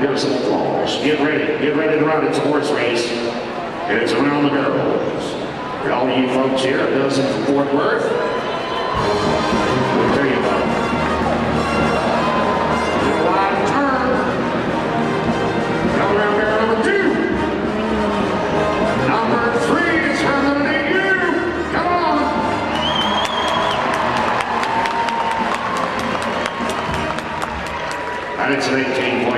give us some applause. Get ready to run. It's a horse race, and it's around the barrels. For all of you folks here, a dozen from Fort Worth. We'll tell you about it. A wide turn. Come around barrel number 2. Number 3 is coming at you. Come on. And it's an 18-point